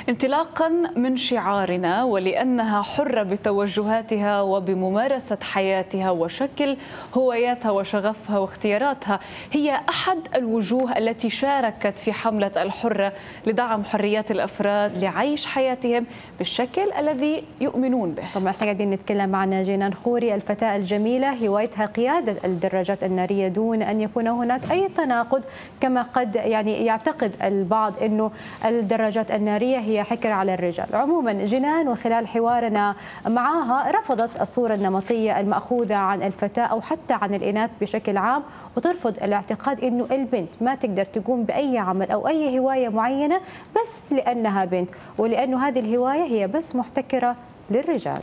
انطلاقا من شعارنا ولأنها حرة بتوجهاتها وبممارسة حياتها وشكل هواياتها وشغفها واختياراتها، هي أحد الوجوه التي شاركت في حملة الحرة لدعم حريات الأفراد لعيش حياتهم بالشكل الذي يؤمنون به. طبعا احنا قاعدين نتكلم عن جنان خوري، الفتاة الجميلة هوايتها قيادة الدراجات النارية دون أن يكون هناك أي تناقض، كما قد يعتقد البعض أنه الدراجات النارية هي حكر على الرجال. عموما جنان وخلال حوارنا معها رفضت الصورة النمطية المأخوذة عن الفتاة أو حتى عن الإناث بشكل عام، وترفض الاعتقاد أنه البنت ما تقدر تقوم بأي عمل أو أي هواية معينة بس لأنها بنت، ولأنه هذه الهواية هي بس محتكرة للرجال.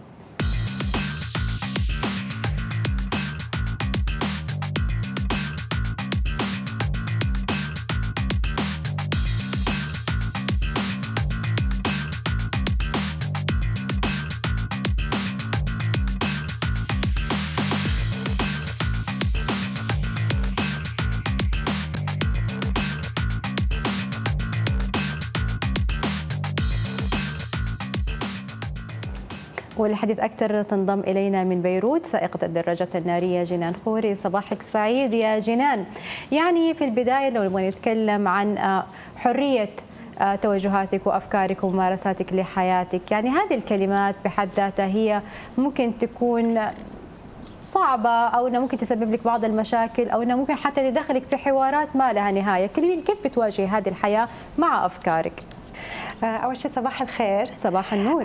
وللحديث أكثر تنضم إلينا من بيروت سائقة الدراجات النارية جنان خوري. صباحك سعيد يا جنان. يعني في البداية لو نبغى نتكلم عن حرية توجهاتك وأفكارك وممارساتك لحياتك، يعني هذه الكلمات بحد ذاتها هي ممكن تكون صعبة أو أنها ممكن تسبب لك بعض المشاكل أو أنها ممكن حتى تدخلك في حوارات ما لها نهاية. كلميني كيف بتواجهي هذه الحياة مع أفكارك؟ أول شيء صباح الخير. صباح النور.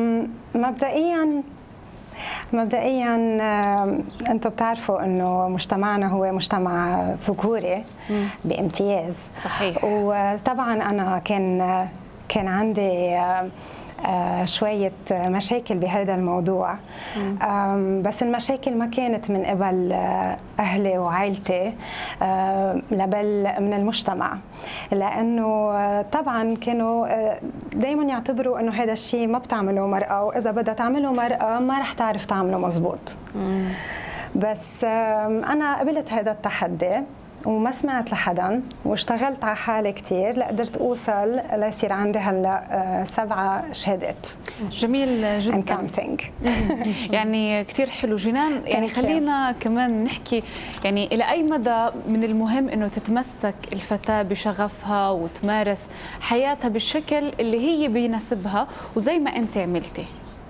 مبدئيا أنتم بتعرفوا أنه مجتمعنا هو مجتمع ذكوري بامتياز. صحيح. وطبعا أنا كان عندي شوية مشاكل بهذا الموضوع، بس المشاكل ما كانت من قبل أهلي وعائلتي بل من المجتمع، لأنه طبعا كانوا دايما يعتبروا أنه هذا الشيء ما بتعمله مرأة، وإذا بدها تعمله مرأة ما رح تعرف تعمله مزبوط. بس أنا قبلت هذا التحدي وما سمعت لحدا واشتغلت على حالي كثير لقدرت اوصل ليصير عندي هلا 7 شهادات. جميل جدا. يعني كثير حلو جنان. يعني خلينا كمان نحكي يعني الى اي مدى من المهم انه تتمسك الفتاة بشغفها وتمارس حياتها بالشكل اللي هي بيناسبها وزي ما انت عملتي؟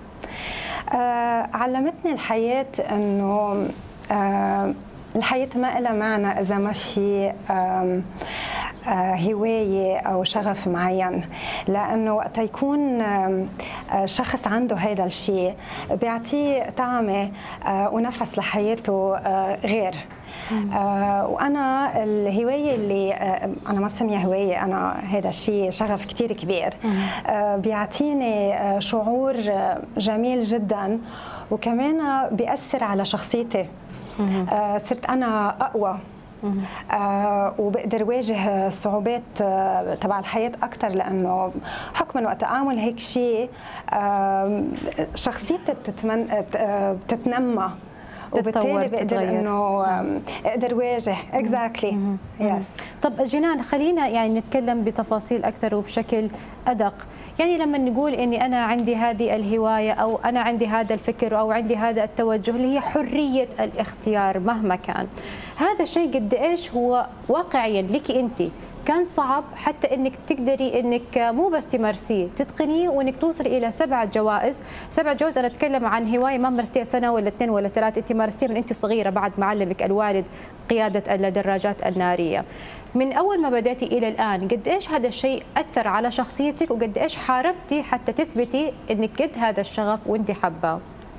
علمتني الحياة انه الحياة ما لها معنى إذا ما في هواية أو شغف معين، لأنه وقت يكون شخص عنده هذا الشيء بيعطيه طعمة ونفس لحياته غير. وأنا الهواية اللي أنا ما بسميها هواية، أنا هذا الشيء شغف كتير كبير بيعطيني شعور جميل جدا، وكمان بيأثر على شخصيتي. صرت أنا أقوى وبقدر واجه الصعوبات تبع الحياة أكثر، لأنه حكما وقت أعمل هيك شيء شخصيتي بتتنمى وبالتالي بقدر انه اقدر واجه. اكزاكتلي. يس. طب جنان خلينا يعني نتكلم بتفاصيل اكثر وبشكل ادق. يعني لما نقول اني انا عندي هذه الهوايه او انا عندي هذا الفكر او عندي هذا التوجه اللي هي حريه الاختيار مهما كان، هذا الشيء قد ايش هو واقعيا لك انت كان صعب حتى انك تقدري انك مو بس تمارسيه تتقنيه وانك توصلي الى 7 جوائز. 7 جوائز انا اتكلم عن هوايه ما مارستيها سنه ولا 2 ولا 3، انت مارستيها من انت صغيره بعد معلمك الوالد قياده الدراجات الناريه. من اول ما بداتي الى الان قد ايش هذا الشيء اثر على شخصيتك وقد ايش حاربتي حتى تثبتي انك قد هذا الشغف وانت حباه؟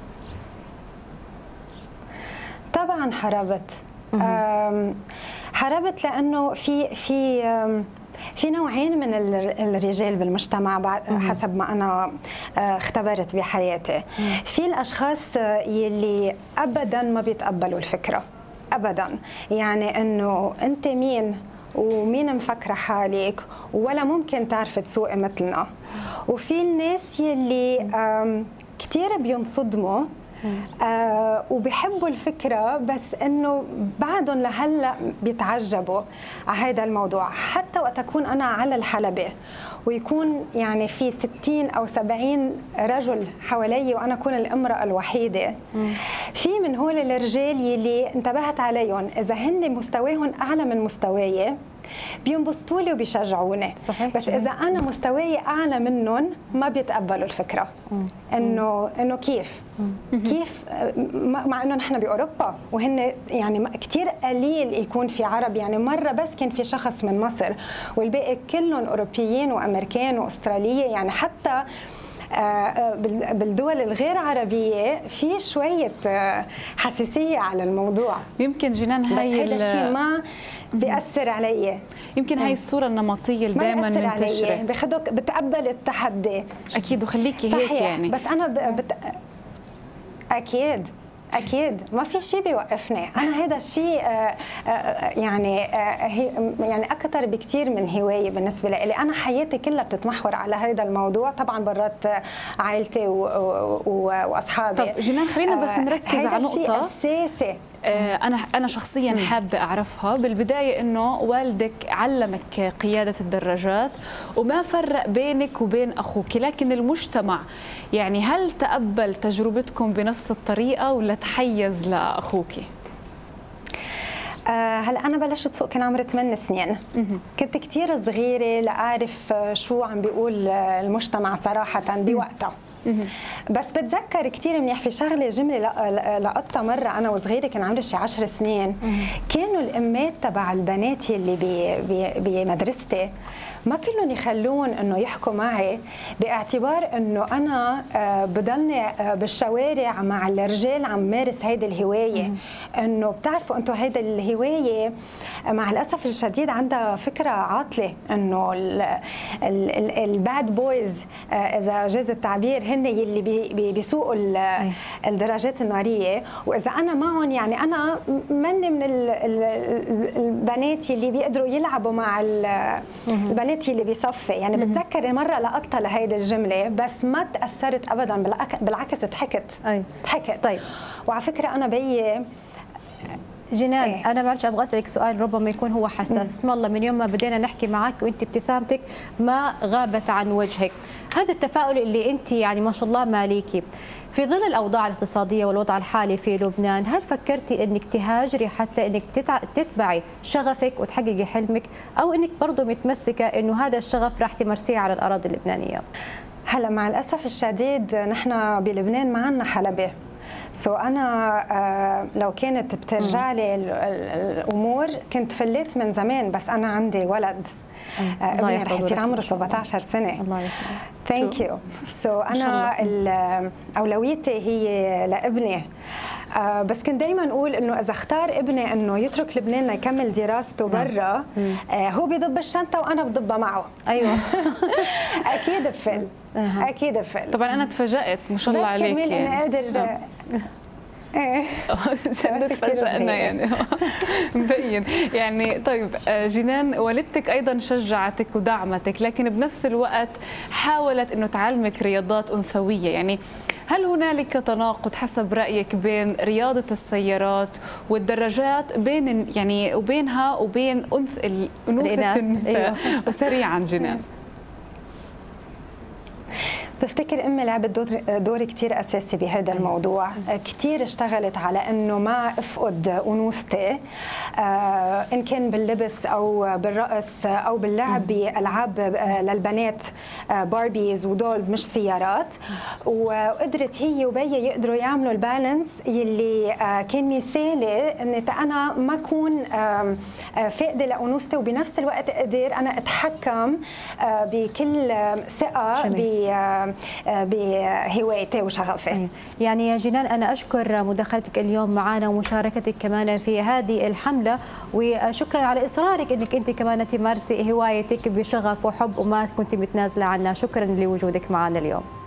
طبعا حاربت لانه في نوعين من الرجال بالمجتمع حسب ما انا اختبرت بحياتي. في الاشخاص يلي ابدا ما بيتقبلوا الفكره ابدا، يعني انه انت مين ومين مفكره حالك ولا ممكن تعرفي تسوقي مثلنا. وفي الناس يلي كثير بينصدموا وبيحبوا الفكرة، بس إنه بعدهم لهلا بيتعجبوا على هذا الموضوع. حتى وقت أكون أنا على الحلبة ويكون يعني في 60 أو 70 رجل حوالي وأنا أكون الامرأة الوحيدة، في من هول الرجال يلي انتبهت عليهم إذا هن مستواهم أعلى من مستواي بينبسطوا لي وبيشجعوني. صحيح. بس إذا أنا مستواي أعلى منهم ما بيتقبلوا الفكرة إنه كيف مع إنه نحن بأوروبا وهن يعني كتير قليل يكون في عرب. يعني مرة بس كان في شخص من مصر والباقي كلهم أوروبيين وأمريكان وأسترالية. يعني حتى بالدول الغير عربية في شوية حساسية على الموضوع. يمكن جنان هاي هذا الشيء ما بيأثر علي. يمكن هاي الصورة النمطية اللي دائما منتشرة، بخدك بتقبل التحدي. أكيد، وخليكي هيك يعني. بس أنا أكيد ما في شيء بيوقفني. أنا هذا الشيء يعني أكثر بكثير من هواية بالنسبة لي. أنا حياتي كلها بتتمحور على هذا الموضوع، طبعا برات عائلتي وأصحابي. طب جنان خلينا بس نركز على نقطة أساسي أنا شخصياً حابة أعرفها. بالبداية إنه والدك علمك قيادة الدراجات وما فرق بينك وبين أخوك، لكن المجتمع يعني هل تقبل تجربتكم بنفس الطريقة ولا تحيز لأخوك؟ هلا أنا بلشت سوق كان عمري 8 سنين. كنت كتير صغيرة لأعرف شو عم بيقول المجتمع صراحة بوقتها. بس بتذكر كثير منيح في شغله جمله لقطتها مره انا وصغيره، كان عمري شي 10 سنين. كانوا الامات تبع البنات اللي بمدرستي ما كلهم يخلون انه يحكوا معي باعتبار انه انا بضلني بالشوارع مع الرجال عم مارس هيدي الهوايه. انه بتعرفوا انتم هيدي الهوايه مع الاسف الشديد عندها فكره عاطله، انه الباد بويز اذا جاز التعبير هن يلي بيسوقوا الدراجات الناريه، واذا انا معهم يعني انا مني من البنات اللي بيقدروا يلعبوا مع البنات اللي بيصفي. يعني بتذكر مره لقطتها لهيدي الجمله بس ما تاثرت ابدا، بالعكس ضحكت. طيب، وعلى فكره انا بيي جنان انا معلش ابغى اسالك سؤال ربما يكون هو حساس. اسم الله من يوم ما بدينا نحكي معك وانت ابتسامتك ما غابت عن وجهك. هذا التفاؤل اللي انت يعني ما شاء الله ماليكي في ظل الاوضاع الاقتصاديه والوضع الحالي في لبنان، هل فكرتي انك تهاجري حتى انك تتبعي شغفك وتحققي حلمك، او انك برضه متمسكه انه هذا الشغف راح تمارسيه على الاراضي اللبنانيه؟ هلا مع الاسف الشديد نحن بلبنان ما عندنا حلبة. أنا لو كانت بترجع لي الأمور كنت فليت من زمان، بس أنا عندي ولد ابني رح يصير عمره 17 سنة. الله يحفظك. ثانك يو. أنا أولويتي هي لابني. بس كنت دايما اقول انه اذا اختار ابني انه يترك لبنان ليكمل دراسته برا، هو بيضب الشنطه وانا بضبها معه. ايوه اكيد بفل. اكيد بفل. طبعا انا تفاجأت ما شاء الله عليك يعني. انا قادر جد تفاجأنا يعني مبين يعني. طيب جنان، والدتك ايضا شجعتك ودعمتك، لكن بنفس الوقت حاولت انه تعلمك رياضات انثويه. يعني هل هنالك تناقض حسب رايك بين رياضه السيارات والدراجات وبينها وبين انوثه النساء؟ وسريعا جنان. بفتكر امي لعبت دور كثير اساسي بهذا الموضوع. كثير اشتغلت على انه ما افقد انوثتي، ان كان باللبس او بالرقص او باللعب بالعاب للبنات باربيز ودولز مش سيارات. وقدرت هي وبيي يقدروا يعملوا البالانس يلي كان مثالي ان انا ما اكون فاقده لانوثتي، وبنفس الوقت قدر انا اتحكم بكل ثقه بهوايتي وشغفي. يعني يا جنان أنا أشكر مداخلتك اليوم معنا ومشاركتك كمان في هذه الحملة، وشكرا على إصرارك أنك أنت كمان تمارسي هوايتك بشغف وحب وما كنت متنازلة عنها. شكرا لوجودك معنا اليوم.